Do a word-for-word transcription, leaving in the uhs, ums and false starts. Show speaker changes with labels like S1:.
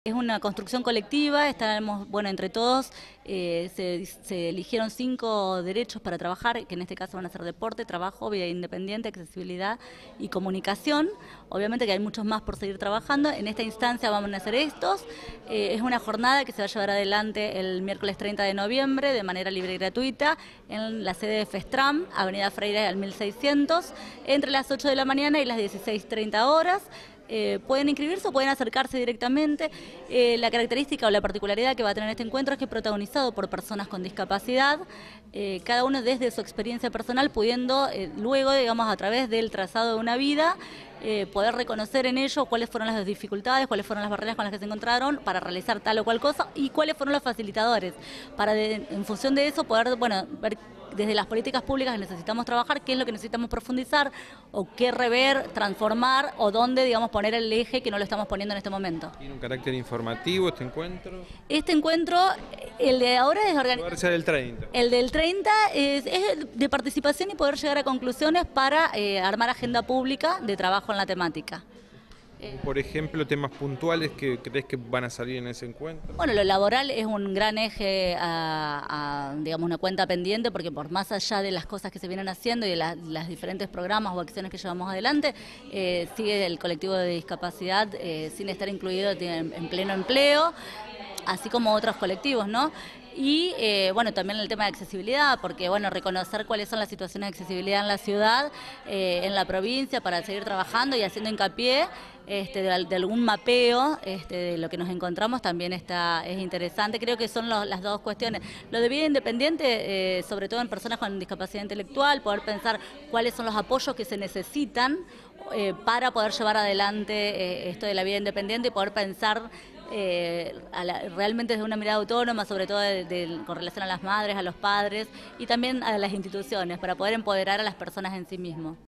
S1: Es una construcción colectiva, estamos, bueno, entre todos eh, se, se eligieron cinco derechos para trabajar, que en este caso van a ser deporte, trabajo, vida independiente, accesibilidad y comunicación. Obviamente que hay muchos más por seguir trabajando, en esta instancia vamos a hacer estos. Eh, es una jornada que se va a llevar adelante el miércoles treinta de noviembre de manera libre y gratuita en la sede de FESTRAM, Avenida Freire al mil seiscientos, entre las ocho de la mañana y las dieciséis treinta horas. Eh, pueden inscribirse o pueden acercarse directamente. Eh, la característica o la particularidad que va a tener este encuentro es que es protagonizado por personas con discapacidad, eh, cada uno desde su experiencia personal, pudiendo eh, luego, digamos, a través del trazado de una vida, eh, poder reconocer en ello cuáles fueron las dificultades, cuáles fueron las barreras con las que se encontraron para realizar tal o cual cosa y cuáles fueron los facilitadores, para de, en función de eso poder, bueno, ver desde las políticas públicas que necesitamos trabajar, qué es lo que necesitamos profundizar o qué rever, transformar o dónde, digamos, poner el eje que no lo estamos poniendo en este momento.
S2: ¿Tiene un carácter informativo este encuentro?
S1: Este encuentro, el de ahora es organizado.
S2: Va a ser el treinta.
S1: El del treinta es, es de participación y poder llegar a conclusiones para eh, armar agenda pública de trabajo en la temática.
S2: Por ejemplo, temas puntuales que crees que van a salir en ese encuentro.
S1: Bueno, lo laboral es un gran eje a, a, digamos, una cuenta pendiente, porque por más allá de las cosas que se vienen haciendo y de la, las diferentes programas o acciones que llevamos adelante, eh, sigue el colectivo de discapacidad eh, sin estar incluido en, en pleno empleo, así como otros colectivos, ¿no? Y eh, bueno, también el tema de accesibilidad, porque bueno, reconocer cuáles son las situaciones de accesibilidad en la ciudad, eh, en la provincia, para seguir trabajando y haciendo hincapié este, de, de algún mapeo este, de lo que nos encontramos también está, es interesante. Creo que son los, las dos cuestiones. Lo de vida independiente, eh, sobre todo en personas con discapacidad intelectual, poder pensar cuáles son los apoyos que se necesitan eh, para poder llevar adelante eh, esto de la vida independiente y poder pensar Eh, a la, realmente desde una mirada autónoma, sobre todo de, de, con relación a las madres, a los padres y también a las instituciones, para poder empoderar a las personas en sí mismos.